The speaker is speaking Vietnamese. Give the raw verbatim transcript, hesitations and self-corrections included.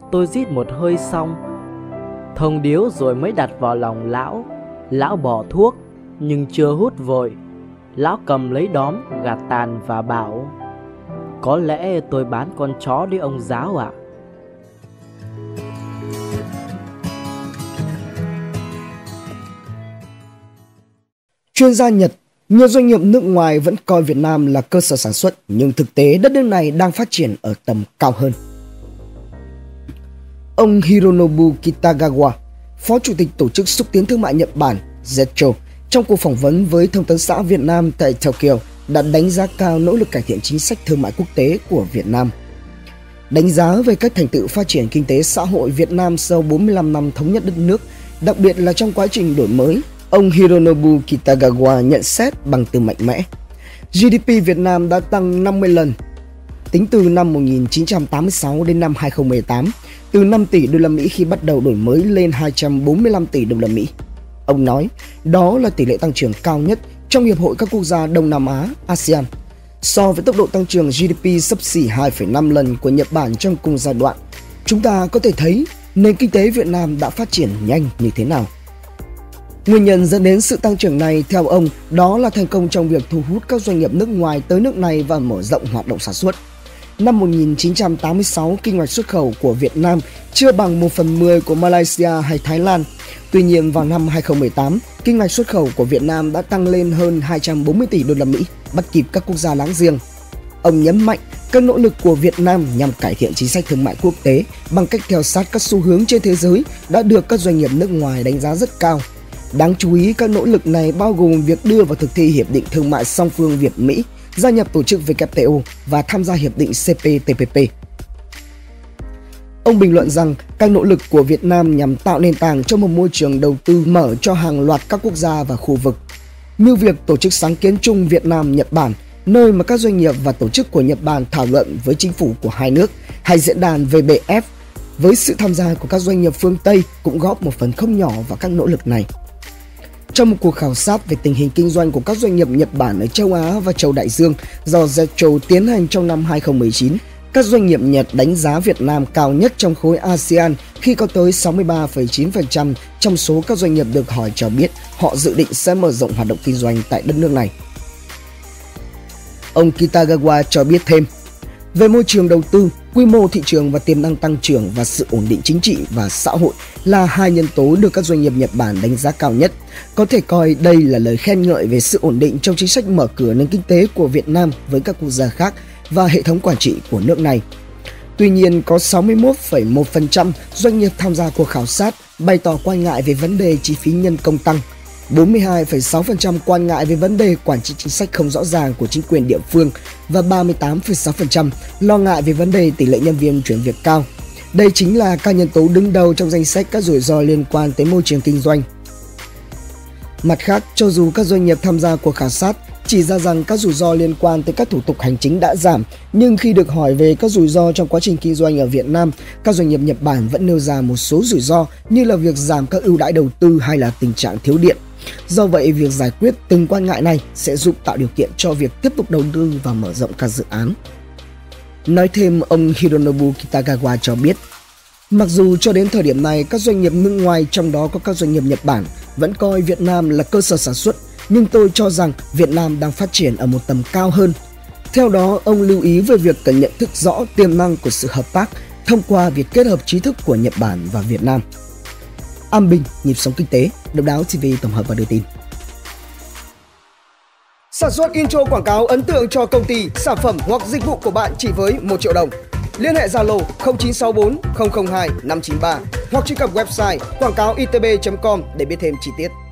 Tôi rít một hơi xong, thông điếu rồi mới đặt vào lòng lão. Lão bỏ thuốc, nhưng chưa hút vội. Lão cầm lấy đóm, gạt tàn và bảo: có lẽ tôi bán con chó đấy ông giáo ạ. Chuyên gia Nhật, nhiều doanh nghiệp nước ngoài vẫn coi Việt Nam là cơ sở sản xuất, nhưng thực tế đất nước này đang phát triển ở tầm cao hơn. Ông Hironobu Kitagawa, Phó Chủ tịch Tổ chức Xúc tiến Thương mại Nhật Bản Z E T R O, trong cuộc phỏng vấn với Thông tấn xã Việt Nam tại Tokyo đã đánh giá cao nỗ lực cải thiện chính sách thương mại quốc tế của Việt Nam. Đánh giá về các thành tựu phát triển kinh tế xã hội Việt Nam sau bốn mươi lăm năm thống nhất đất nước, đặc biệt là trong quá trình đổi mới, ông Hironobu Kitagawa nhận xét bằng từ mạnh mẽ. giê đê pê Việt Nam đã tăng năm mươi lần, tính từ năm một nghìn chín trăm tám mươi sáu đến năm hai nghìn không trăm mười tám, từ năm tỷ đô la Mỹ khi bắt đầu đổi mới lên hai trăm bốn mươi lăm tỷ đô la Mỹ. Ông nói, đó là tỷ lệ tăng trưởng cao nhất trong Hiệp hội các quốc gia Đông Nam Á, a sê an. So với tốc độ tăng trưởng giê đê pê xấp xỉ hai phẩy năm lần của Nhật Bản trong cùng giai đoạn, chúng ta có thể thấy nền kinh tế Việt Nam đã phát triển nhanh như thế nào. Nguyên nhân dẫn đến sự tăng trưởng này theo ông đó là thành công trong việc thu hút các doanh nghiệp nước ngoài tới nước này và mở rộng hoạt động sản xuất. Năm một nghìn chín trăm tám mươi sáu, kinh ngạch xuất khẩu của Việt Nam chưa bằng một phần mười của Malaysia hay Thái Lan. Tuy nhiên vào năm hai nghìn không trăm mười tám, kinh ngạch xuất khẩu của Việt Nam đã tăng lên hơn hai trăm bốn mươi tỷ đô la Mỹ, bắt kịp các quốc gia láng giềng. Ông nhấn mạnh các nỗ lực của Việt Nam nhằm cải thiện chính sách thương mại quốc tế bằng cách theo sát các xu hướng trên thế giới đã được các doanh nghiệp nước ngoài đánh giá rất cao. Đáng chú ý, các nỗ lực này bao gồm việc đưa vào thực thi Hiệp định Thương mại song phương Việt-Mỹ, gia nhập tổ chức W T O và tham gia Hiệp định C P T P P. Ông bình luận rằng các nỗ lực của Việt Nam nhằm tạo nền tảng cho một môi trường đầu tư mở cho hàng loạt các quốc gia và khu vực, như việc tổ chức sáng kiến chung Việt Nam-Nhật Bản, nơi mà các doanh nghiệp và tổ chức của Nhật Bản thảo luận với chính phủ của hai nước, hay diễn đàn V B F, với sự tham gia của các doanh nghiệp phương Tây cũng góp một phần không nhỏ vào các nỗ lực này. Trong một cuộc khảo sát về tình hình kinh doanh của các doanh nghiệp Nhật Bản ở châu Á và châu Đại Dương do Z E T R O tiến hành trong năm hai nghìn không trăm mười chín, các doanh nghiệp Nhật đánh giá Việt Nam cao nhất trong khối a sê an khi có tới sáu mươi ba phẩy chín phần trăm trong số các doanh nghiệp được hỏi cho biết họ dự định sẽ mở rộng hoạt động kinh doanh tại đất nước này. Ông Kitagawa cho biết thêm, về môi trường đầu tư, quy mô thị trường và tiềm năng tăng trưởng và sự ổn định chính trị và xã hội là hai nhân tố được các doanh nghiệp Nhật Bản đánh giá cao nhất. Có thể coi đây là lời khen ngợi về sự ổn định trong chính sách mở cửa nền kinh tế của Việt Nam với các quốc gia khác và hệ thống quản trị của nước này. Tuy nhiên, có sáu mươi mốt phẩy một phần trăm doanh nghiệp tham gia cuộc khảo sát bày tỏ quan ngại về vấn đề chi phí nhân công tăng, bốn mươi hai phẩy sáu phần trăm quan ngại về vấn đề quản trị chính sách không rõ ràng của chính quyền địa phương và ba mươi tám phẩy sáu phần trăm lo ngại về vấn đề tỷ lệ nhân viên chuyển việc cao. Đây chính là các nhân tố đứng đầu trong danh sách các rủi ro liên quan tới môi trường kinh doanh. Mặt khác, cho dù các doanh nghiệp tham gia cuộc khảo sát chỉ ra rằng các rủi ro liên quan tới các thủ tục hành chính đã giảm, nhưng khi được hỏi về các rủi ro trong quá trình kinh doanh ở Việt Nam, các doanh nghiệp Nhật Bản vẫn nêu ra một số rủi ro như là việc giảm các ưu đãi đầu tư hay là tình trạng thiếu điện. Do vậy, việc giải quyết từng quan ngại này sẽ giúp tạo điều kiện cho việc tiếp tục đầu tư và mở rộng các dự án. Nói thêm, ông Hironobu Kitagawa cho biết, mặc dù cho đến thời điểm này các doanh nghiệp nước ngoài, trong đó có các doanh nghiệp Nhật Bản, vẫn coi Việt Nam là cơ sở sản xuất, nhưng tôi cho rằng Việt Nam đang phát triển ở một tầm cao hơn. Theo đó, ông lưu ý về việc cần nhận thức rõ tiềm năng của sự hợp tác thông qua việc kết hợp trí thức của Nhật Bản và Việt Nam. An Bình, nhịp sống kinh tế, Độc Đáo ti vi tổng hợp và đưa tin. Sản xuất intro quảng cáo ấn tượng cho công ty, sản phẩm hoặc dịch vụ của bạn chỉ với một triệu đồng. Liên hệ Zalo không chín sáu bốn không không hai năm chín ba hoặc truy cập website quảng cáo i t b chấm com để biết thêm chi tiết.